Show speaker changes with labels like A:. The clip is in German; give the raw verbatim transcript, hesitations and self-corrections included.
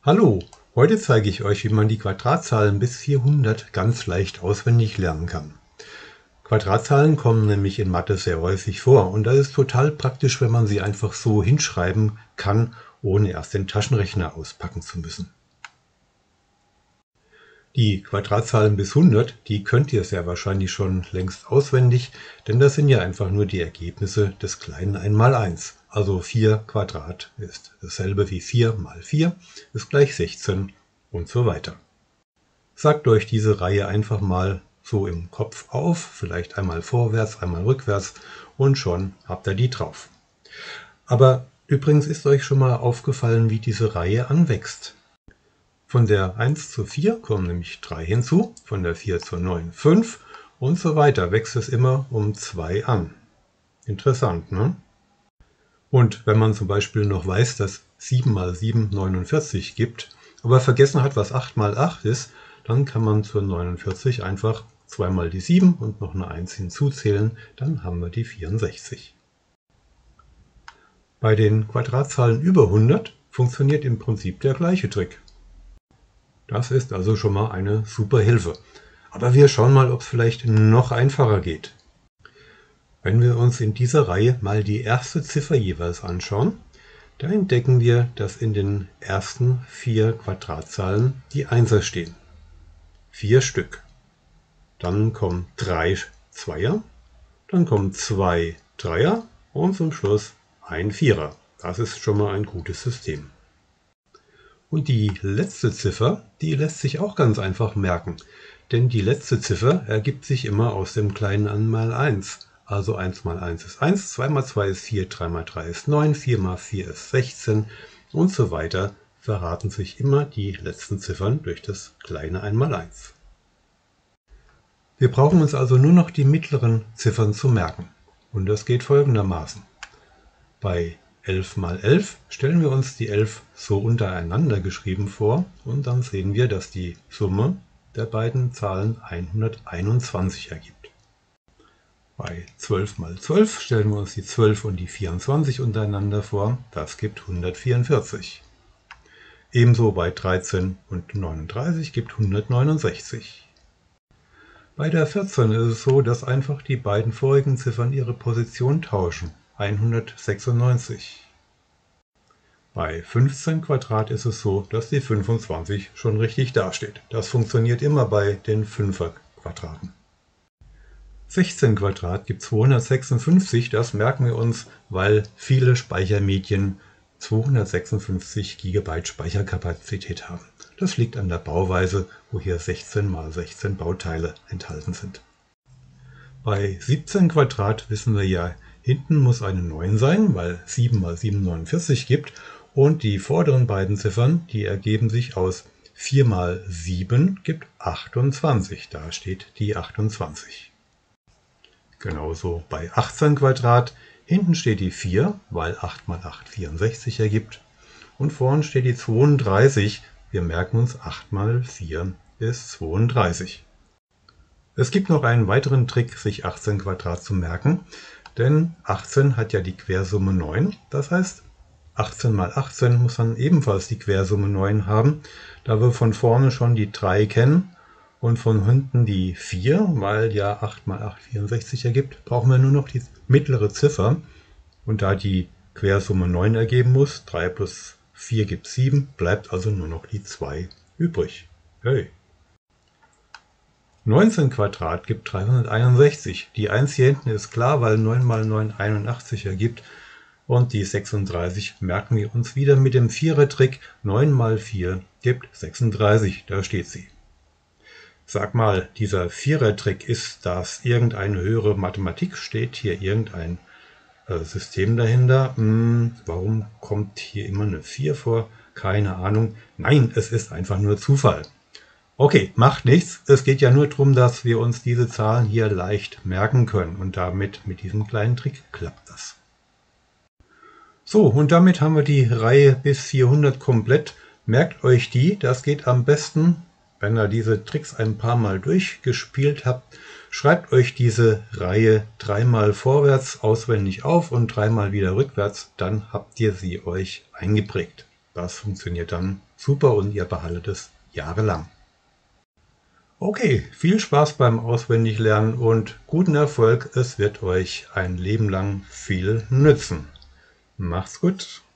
A: Hallo, heute zeige ich euch, wie man die Quadratzahlen bis vierhundert ganz leicht auswendig lernen kann. Quadratzahlen kommen nämlich in Mathe sehr häufig vor und das ist total praktisch, wenn man sie einfach so hinschreiben kann, ohne erst den Taschenrechner auspacken zu müssen. Die Quadratzahlen bis hundert, die könnt ihr sehr wahrscheinlich schon längst auswendig, denn das sind ja einfach nur die Ergebnisse des kleinen eins mal eins. Also vier Quadrat ist dasselbe wie vier mal vier, ist gleich sechzehn und so weiter. Sagt euch diese Reihe einfach mal so im Kopf auf, vielleicht einmal vorwärts, einmal rückwärts und schon habt ihr die drauf. Aber übrigens ist euch schon mal aufgefallen, wie diese Reihe anwächst. Von der eins zu vier kommen nämlich drei hinzu, von der vier zu neun fünf und so weiter wächst es immer um zwei an. Interessant, ne? Und wenn man zum Beispiel noch weiß, dass sieben mal sieben neunundvierzig gibt, aber vergessen hat, was acht mal acht ist, dann kann man zur neunundvierzig einfach zwei mal die sieben und noch eine eins hinzuzählen, dann haben wir die vierundsechzig. Bei den Quadratzahlen über hundert funktioniert im Prinzip der gleiche Trick. Das ist also schon mal eine super Hilfe. Aber wir schauen mal, ob es vielleicht noch einfacher geht. Wenn wir uns in dieser Reihe mal die erste Ziffer jeweils anschauen, da entdecken wir, dass in den ersten vier Quadratzahlen die Einser stehen. Vier Stück. Dann kommen drei Zweier, dann kommen zwei Dreier und zum Schluss ein Vierer. Das ist schon mal ein gutes System. Und die letzte Ziffer, die lässt sich auch ganz einfach merken, denn die letzte Ziffer ergibt sich immer aus dem kleinen eins mal eins. Also eins mal eins ist eins, zwei mal zwei ist vier, drei mal drei ist neun, vier mal vier ist sechzehn und so weiter verraten sich immer die letzten Ziffern durch das kleine eins mal eins. Wir brauchen uns also nur noch die mittleren Ziffern zu merken. Und das geht folgendermaßen. Bei elf mal elf stellen wir uns die elf so untereinander geschrieben vor und dann sehen wir, dass die Summe der beiden Zahlen hunderteinundzwanzig ergibt. Bei zwölf mal zwölf stellen wir uns die zwölf und die vierundzwanzig untereinander vor, das gibt hundertvierundvierzig. Ebenso bei dreizehn und neununddreißig gibt hundertneunundsechzig. Bei der vierzehn ist es so, dass einfach die beiden vorigen Ziffern ihre Position tauschen. hundertsechsundneunzig. Bei fünfzehn Quadrat ist es so, dass die fünfundzwanzig schon richtig dasteht. Das funktioniert immer bei den fünfer Quadraten. sechzehn Quadrat gibt zweihundertsechsundfünfzig, das merken wir uns, weil viele Speichermedien zweihundertsechsundfünfzig Gigabyte Speicherkapazität haben. Das liegt an der Bauweise, wo hier sechzehn mal sechzehn Bauteile enthalten sind. Bei siebzehn Quadrat wissen wir ja, hinten muss eine neun sein, weil sieben mal sieben neunundvierzig gibt und die vorderen beiden Ziffern, die ergeben sich aus vier mal sieben gibt achtundzwanzig, da steht die achtundzwanzig. Genauso bei achtzehn Quadrat, hinten steht die vier, weil acht mal acht vierundsechzig ergibt und vorne steht die zweiunddreißig, wir merken uns acht mal vier ist zweiunddreißig. Es gibt noch einen weiteren Trick, sich achtzehn Quadrat zu merken, denn achtzehn hat ja die Quersumme neun, das heißt achtzehn mal achtzehn muss dann ebenfalls die Quersumme neun haben, da wir von vorne schon die drei kennen und von hinten die vier, weil ja acht mal acht vierundsechzig ergibt, brauchen wir nur noch die mittlere Ziffer und da die Quersumme neun ergeben muss, drei plus vier gibt sieben, bleibt also nur noch die zwei übrig. Hey. neunzehn Quadrat gibt dreihunderteinundsechzig. Die eins hier hinten ist klar, weil neun mal neun einundachtzig ergibt. Und die sechsunddreißig merken wir uns wieder mit dem Vierer-Trick. neun mal vier gibt sechsunddreißig. Da steht sie. Sag mal, dieser Vierer-Trick, ist das irgendeine höhere Mathematik? Steht hier irgendein äh, System dahinter? Hm, warum kommt hier immer eine vier vor? Keine Ahnung. Nein, es ist einfach nur Zufall. Okay, macht nichts. Es geht ja nur darum, dass wir uns diese Zahlen hier leicht merken können. Und damit, mit diesem kleinen Trick, klappt das. So, und damit haben wir die Reihe bis vierhundert komplett. Merkt euch die, das geht am besten, wenn ihr diese Tricks ein paar Mal durchgespielt habt. Schreibt euch diese Reihe dreimal vorwärts auswendig auf und dreimal wieder rückwärts. Dann habt ihr sie euch eingeprägt. Das funktioniert dann super und ihr behaltet es jahrelang. Okay, viel Spaß beim Auswendiglernen und guten Erfolg. Es wird euch ein Leben lang viel nützen. Macht's gut.